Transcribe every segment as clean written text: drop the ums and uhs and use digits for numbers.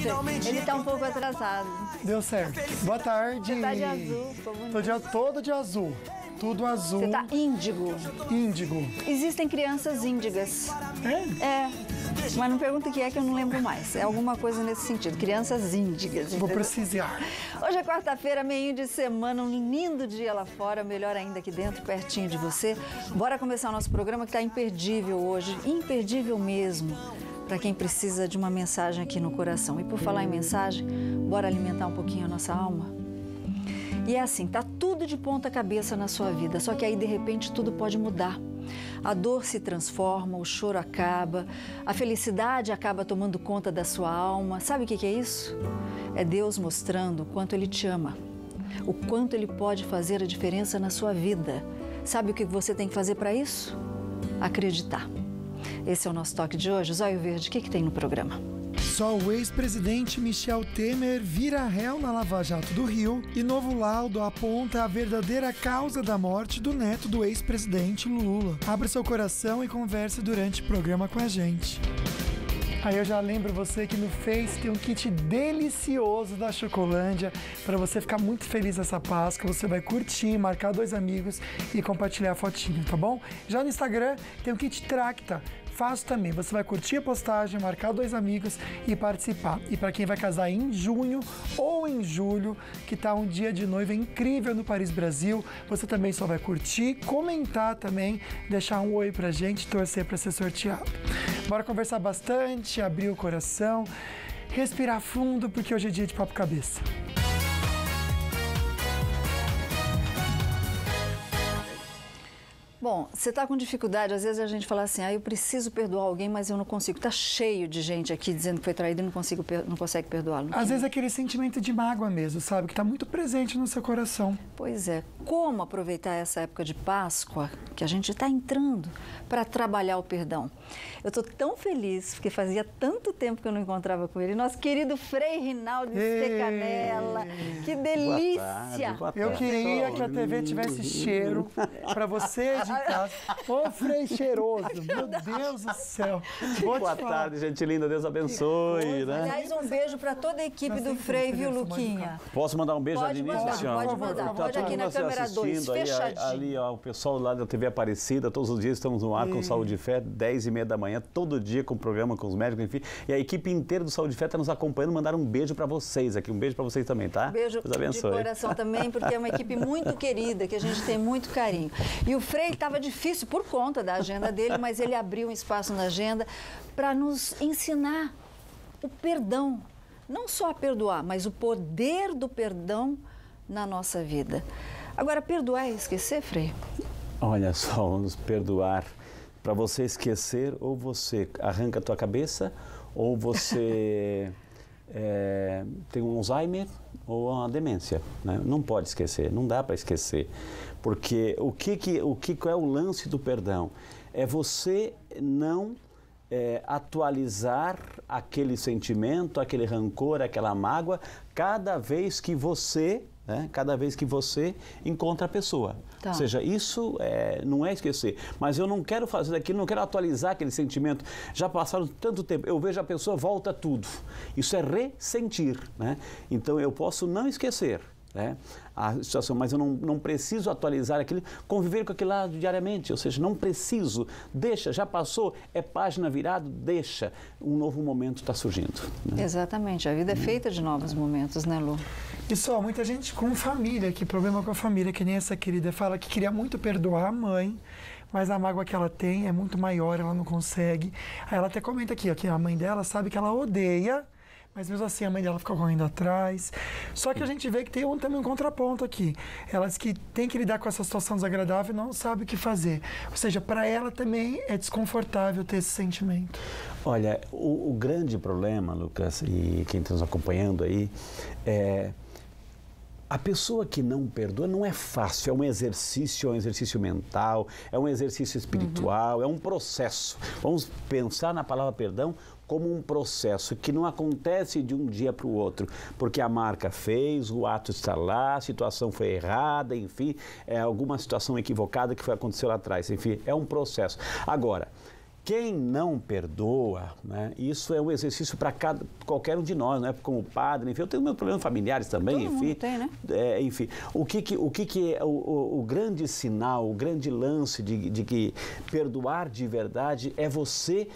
Ele tá um pouco atrasado. Deu certo. Boa tarde. Você tá de azul, ficou bonito. Tô todo de azul. Tudo azul. Você tá índigo. Índigo. Existem crianças índigas. É? Mas não pergunta o que é que eu não lembro mais. É alguma coisa nesse sentido. Crianças índigas. Vou precisar. Hoje é quarta-feira, meio de semana, um lindo dia lá fora, melhor ainda aqui dentro, pertinho de você. Bora começar o nosso programa que tá imperdível hoje. Imperdível mesmo. Para quem precisa de uma mensagem aqui no coração. E por falar em mensagem, bora alimentar um pouquinho a nossa alma? E é assim, tá tudo de ponta cabeça na sua vida, só que aí de repente tudo pode mudar. A dor se transforma, o choro acaba, a felicidade acaba tomando conta da sua alma. Sabe o que é isso? É Deus mostrando o quanto Ele te ama, o quanto Ele pode fazer a diferença na sua vida. Sabe o que você tem que fazer para isso? Acreditar. Esse é o nosso toque de hoje. Zóio Verde, o que tem no programa? Só o ex-presidente Michel Temer vira réu na Lava Jato do Rio e novo laudo aponta a verdadeira causa da morte do neto do ex-presidente Lula. Abra seu coração e converse durante o programa com a gente. Aí eu já lembro você que no Face tem um kit delicioso da Chocolândia para você ficar muito feliz nessa Páscoa. Você vai curtir, marcar 2 amigos e compartilhar a fotinho, tá bom? Já no Instagram tem um kit Tracta. Fácil também, você vai curtir a postagem, marcar 2 amigos e participar. E para quem vai casar em junho ou em julho, que tá um dia de noiva incrível no Paris Brasil, você também só vai curtir, comentar também, deixar um oi pra gente, torcer para ser sorteado. Bora conversar bastante, abrir o coração, respirar fundo, porque hoje é dia de papo cabeça. Bom, você está com dificuldade, às vezes a gente fala assim, eu preciso perdoar alguém, mas eu não consigo. Está cheio de gente aqui dizendo que foi traído e não consegue perdoá-lo. Às vezes é aquele sentimento de mágoa mesmo, sabe? Que está muito presente no seu coração. Pois é. Como aproveitar essa época de Páscoa, que a gente está entrando, para trabalhar o perdão? Eu estou tão feliz, porque fazia tanto tempo que eu não encontrava com ele. Nosso querido Frei Rinaldo Stecanella. Que delícia! Boa tarde. Eu queria que a TV tivesse cheiro para você de casa. Ô, Frei cheiroso, meu Deus do céu. Boa tarde, gente linda, Deus abençoe, né? Aliás, um beijo para toda a equipe do Frei, viu, Luquinha? Posso mandar um beijo Pode de início, mandar, senhora? pode mandar. Tá Pode todo aqui na mundo câmera 2, assistindo aí, fechadinho. ali, ó, o pessoal lá da TV Aparecida, todos os dias estamos no ar com Saúde e Fé, 10h30 da manhã, todo dia com o programa, com os médicos, enfim. E a equipe inteira do Saúde e Fé está nos acompanhando, mandaram um beijo para vocês aqui, um beijo para vocês também, tá? Beijo Deus abençoe. de coração também, porque é uma equipe muito querida, que a gente tem muito carinho. E o Frei estava difícil por conta da agenda dele, mas ele abriu um espaço na agenda para nos ensinar o perdão. Não só a perdoar, mas o poder do perdão na nossa vida. Agora, perdoar e esquecer, Frei? Olha só, vamos perdoar. Para você esquecer, ou você arranca a tua cabeça, ou você tem um Alzheimer ou uma demência, né? Não pode esquecer, não dá para esquecer. Porque qual é o lance do perdão? É você não atualizar aquele sentimento, aquele rancor, aquela mágoa, cada vez que você encontra a pessoa. Tá. Ou seja, isso não é esquecer. Mas eu não quero fazer aquilo, não quero atualizar aquele sentimento. Já passaram tanto tempo, eu vejo a pessoa, volta tudo. Isso é ressentir, né? Então eu posso não esquecer, né, a situação, mas eu não preciso atualizar aquilo, conviver com aquilo lá diariamente, ou seja, não preciso, deixa, já passou, é página virada, deixa, um novo momento está surgindo. Né? Exatamente, a vida é feita de novos momentos, né, Lu? E só, muita gente com família, que problema com a família, que nem essa querida fala que queria muito perdoar a mãe, mas a mágoa que ela tem é muito maior, ela não consegue. Aí ela até comenta aqui, ó, que a mãe dela sabe que ela odeia, mas mesmo assim a mãe dela fica correndo atrás. Só que a gente vê que tem também um contraponto aqui. Ela diz que tem que lidar com essa situação desagradável e não sabe o que fazer. Ou seja, para ela também é desconfortável ter esse sentimento. Olha, o grande problema, Lucas, e quem está nos acompanhando aí, a pessoa que não perdoa não é fácil, é um exercício mental, é um exercício espiritual, é um processo. Vamos pensar na palavra perdão como um processo que não acontece de um dia para o outro, porque a marca fez, o ato está lá, a situação foi errada, enfim, alguma situação equivocada que aconteceu lá atrás, enfim, é um processo. Agora, Quem não perdoa, né, isso é um exercício para qualquer um de nós, né, como padre, enfim, eu tenho meus problemas familiares também, Todo enfim. mundo tem, né? Enfim, o que é o grande sinal, o grande lance de que perdoar de verdade é você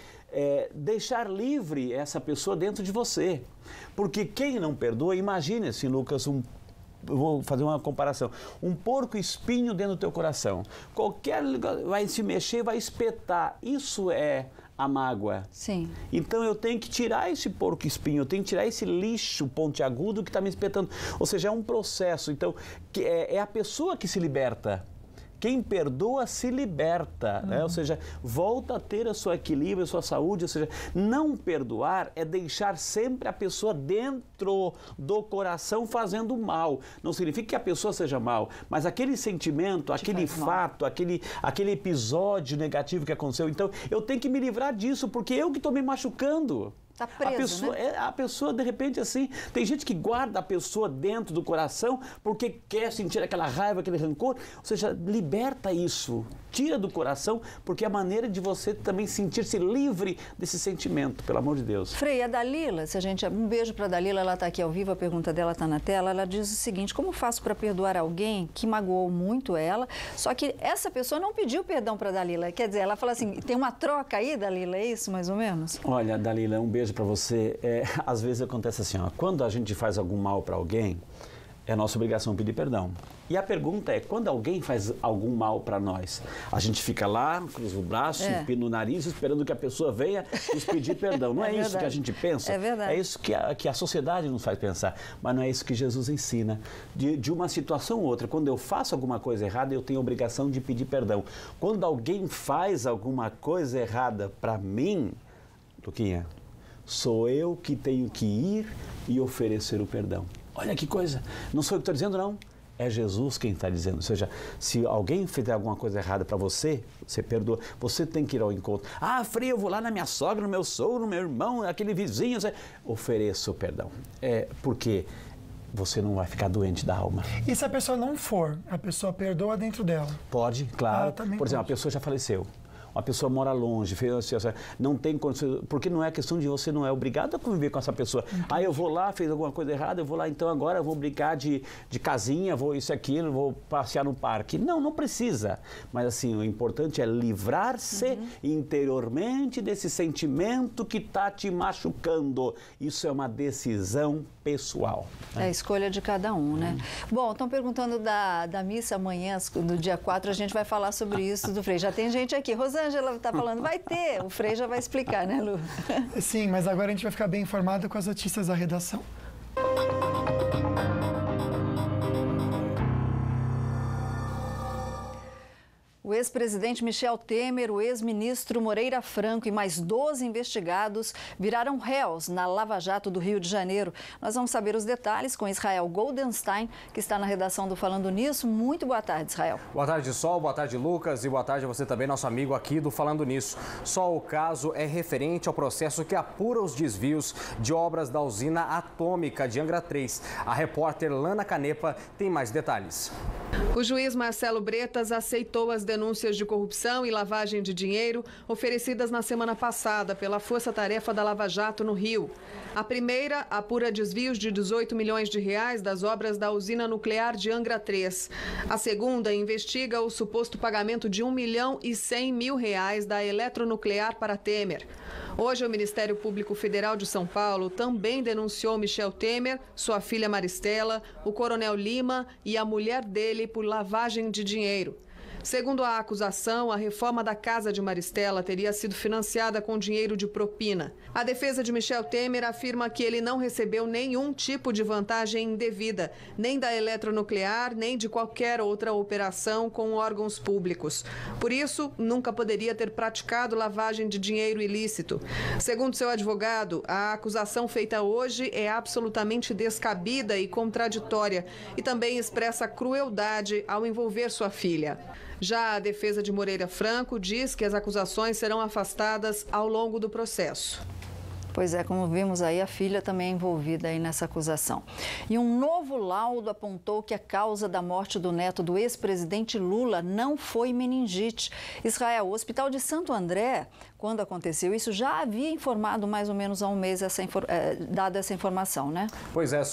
deixar livre essa pessoa dentro de você. Porque quem não perdoa, imagine-se, Lucas, eu vou fazer uma comparação. Um porco espinho dentro do teu coração. Qualquer vai se mexer, vai espetar. Isso é a mágoa. Sim. Então eu tenho que tirar esse porco espinho, eu tenho que tirar esse lixo pontiagudo que está me espetando. Ou seja, é um processo. Então, é a pessoa que se liberta. Quem perdoa se liberta, né? Ou seja, volta a ter o seu equilíbrio, a sua saúde. Ou seja, não perdoar é deixar sempre a pessoa dentro do coração fazendo mal. Não significa que a pessoa seja mal, mas aquele sentimento, aquele fato, aquele episódio negativo que aconteceu. Então, eu tenho que me livrar disso, porque eu que estou me machucando. Tá preso, a pessoa, de repente, assim, tem gente que guarda a pessoa dentro do coração porque quer sentir aquela raiva, aquele rancor. Ou seja, liberta isso, tira do coração, porque é a maneira de você também sentir-se livre desse sentimento, pelo amor de Deus. Frei, a Dalila, um beijo para a Dalila, ela está aqui ao vivo, a pergunta dela está na tela, ela diz o seguinte: como faço para perdoar alguém que magoou muito ela, só que essa pessoa não pediu perdão para a Dalila? Quer dizer, ela fala assim, tem uma troca aí, Dalila, é isso mais ou menos? Olha, Dalila, um beijo para você. Às vezes acontece assim, quando a gente faz algum mal para alguém, é nossa obrigação pedir perdão. E a pergunta é, quando alguém faz algum mal para nós, a gente fica lá, cruza o braço, empina o nariz, esperando que a pessoa venha nos pedir perdão. Não é isso que a gente pensa? É verdade. É isso que a sociedade nos faz pensar. Mas não é isso que Jesus ensina. De uma situação ou outra, quando eu faço alguma coisa errada, eu tenho a obrigação de pedir perdão. Quando alguém faz alguma coisa errada para mim, Luquinha, sou eu que tenho que ir e oferecer o perdão. Olha que coisa, não sou eu que estou dizendo, não. É Jesus quem está dizendo. Ou seja, se alguém fizer alguma coisa errada para você, você perdoa. Você tem que ir ao encontro. Ah, Frei, eu vou lá na minha sogra, no meu sogro, no meu irmão, aquele vizinho. Ofereça o perdão. Porque você não vai ficar doente da alma. E se a pessoa não for, a pessoa perdoa dentro dela? Pode, claro. Por exemplo, a pessoa já faleceu. Uma pessoa mora longe, não tem condições, porque não é questão de você não é obrigado a conviver com essa pessoa. Ah, eu vou lá, fez alguma coisa errada, eu vou lá, então agora eu vou brincar de casinha, vou isso, aquilo, vou passear no parque. Não, não precisa. Mas assim, o importante é livrar-se interiormente desse sentimento que está te machucando. Isso é uma decisão pessoal. É a escolha de cada um, né? Bom, estão perguntando da missa amanhã, no dia 4, a gente vai falar sobre isso do Frei. Já tem gente aqui. Rosângela está falando, vai ter. O Frei já vai explicar, né, Lu? Sim, mas agora a gente vai ficar bem informado com as notícias da redação. O ex-presidente Michel Temer, o ex-ministro Moreira Franco e mais 12 investigados viraram réus na Lava Jato do Rio de Janeiro. Nós vamos saber os detalhes com Israel Goldenstein, que está na redação do Falando Nisso. Muito boa tarde, Israel. Boa tarde, Sol. Boa tarde, Lucas. E boa tarde a você também, nosso amigo aqui do Falando Nisso. Só o caso é referente ao processo que apura os desvios de obras da usina atômica de Angra 3. A repórter Lana Canepa tem mais detalhes. O juiz Marcelo Bretas aceitou as denúncias de corrupção e lavagem de dinheiro oferecidas na semana passada pela Força Tarefa da Lava Jato no Rio. A primeira apura desvios de 18 milhões de reais das obras da usina nuclear de Angra 3. A segunda investiga o suposto pagamento de 1 milhão e 100 mil reais da Eletronuclear para Temer. Hoje, o Ministério Público Federal de São Paulo também denunciou Michel Temer, sua filha Maristela, o Coronel Lima e a mulher dele por lavagem de dinheiro. Segundo a acusação, a reforma da casa de Maristela teria sido financiada com dinheiro de propina. A defesa de Michel Temer afirma que ele não recebeu nenhum tipo de vantagem indevida, nem da Eletronuclear, nem de qualquer outra operação com órgãos públicos. Por isso, nunca poderia ter praticado lavagem de dinheiro ilícito. Segundo seu advogado, a acusação feita hoje é absolutamente descabida e contraditória e também expressa crueldade ao envolver sua filha. Já a defesa de Moreira Franco diz que as acusações serão afastadas ao longo do processo. Pois é, como vimos aí, a filha também é envolvida aí nessa acusação. E um novo laudo apontou que a causa da morte do neto do ex-presidente Lula não foi meningite. Israel, o Hospital de Santo André, quando aconteceu isso, já havia informado mais ou menos há um mês dado essa informação, né? Pois é,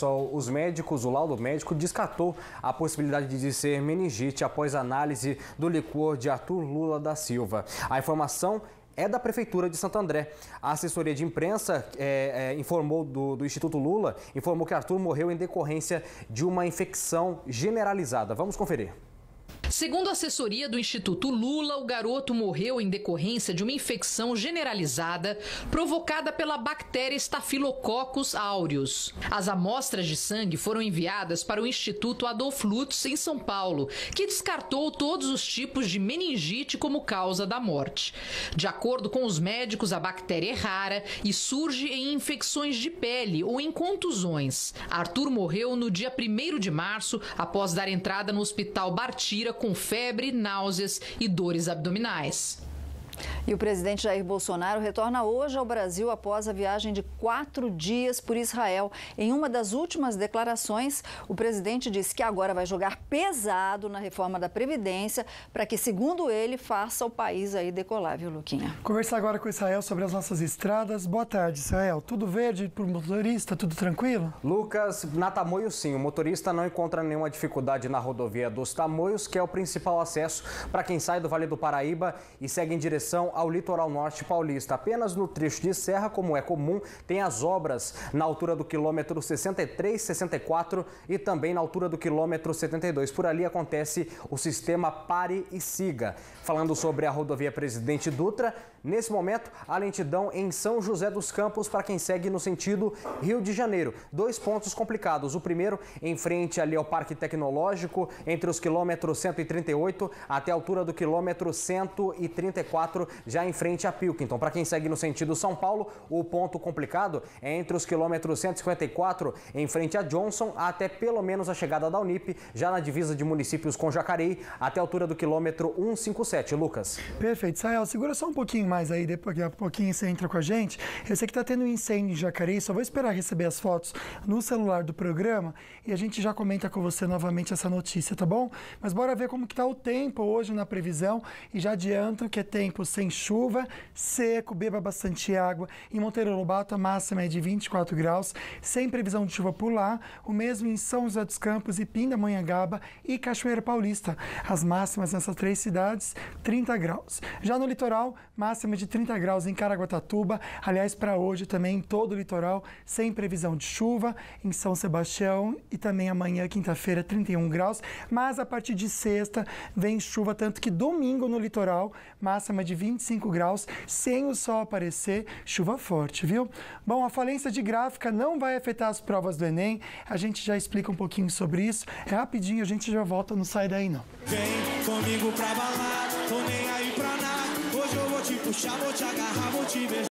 o laudo médico descartou a possibilidade de ser meningite após a análise do licor de Arthur Lula da Silva. A informação é da Prefeitura de Santo André. A assessoria de imprensa informou do Instituto Lula, informou que Arthur morreu em decorrência de uma infecção generalizada. Vamos conferir. Segundo a assessoria do Instituto Lula, o garoto morreu em decorrência de uma infecção generalizada provocada pela bactéria Staphylococcus aureus. As amostras de sangue foram enviadas para o Instituto Adolf Lutz, em São Paulo, que descartou todos os tipos de meningite como causa da morte. De acordo com os médicos, a bactéria é rara e surge em infecções de pele ou em contusões. Arthur morreu no dia 1º de março, após dar entrada no Hospital Bartira com febre, náuseas e dores abdominais. E o presidente Jair Bolsonaro retorna hoje ao Brasil após a viagem de 4 dias por Israel. Em uma das últimas declarações, o presidente disse que agora vai jogar pesado na reforma da Previdência para que, segundo ele, faça o país aí decolar, viu, Luquinha? Conversar agora com o Israel sobre as nossas estradas. Boa tarde, Israel. Tudo verde para o motorista? Tudo tranquilo? Lucas, na Tamoios sim. O motorista não encontra nenhuma dificuldade na rodovia dos Tamoios, que é o principal acesso para quem sai do Vale do Paraíba e segue em direção ao litoral norte paulista. Apenas no trecho de serra, como é comum, tem as obras na altura do quilômetro 63, 64 e também na altura do quilômetro 72. Por ali acontece o sistema pare e siga. Falando sobre a rodovia Presidente Dutra, nesse momento, a lentidão em São José dos Campos para quem segue no sentido Rio de Janeiro. 2 pontos complicados. O primeiro, em frente ali ao Parque Tecnológico, entre os quilômetros 138 até a altura do quilômetro 134, já em frente a Pilkington. Para quem segue no sentido São Paulo, o ponto complicado é entre os quilômetros 154, em frente a Johnson, até pelo menos a chegada da Unip, já na divisa de municípios com Jacareí, até a altura do quilômetro 157. Lucas. Perfeito. Israel, segura só um pouquinho mais aí, daqui a pouquinho você entra com a gente. Eu sei que está tendo um incêndio em Jacareí, só vou esperar receber as fotos no celular do programa e a gente já comenta com você novamente essa notícia, tá bom? Mas bora ver como que tá o tempo hoje na previsão e já adianto que é tempo sem chuva, seco, beba bastante água. Em Monteiro Lobato a máxima é de 24 graus, sem previsão de chuva por lá, o mesmo em São José dos Campos e Pindamonhangaba e Cachoeira Paulista. As máximas nessas 3 cidades, 30 graus. Já no litoral, máxima de 30 graus em Caraguatatuba, aliás, para hoje também em todo o litoral, sem previsão de chuva, em São Sebastião e também amanhã, quinta-feira, 31 graus, mas a partir de sexta vem chuva, tanto que domingo no litoral, máxima de 25 graus, sem o sol aparecer, chuva forte, viu? Bom, a falência de gráfica não vai afetar as provas do Enem, a gente já explica um pouquinho sobre isso, é rapidinho, a gente já volta, não sai daí não. Vem comigo pra balada, tô nem aí pra nada, hoje eu vou te puxar, vou te agarrar, vou te beijar.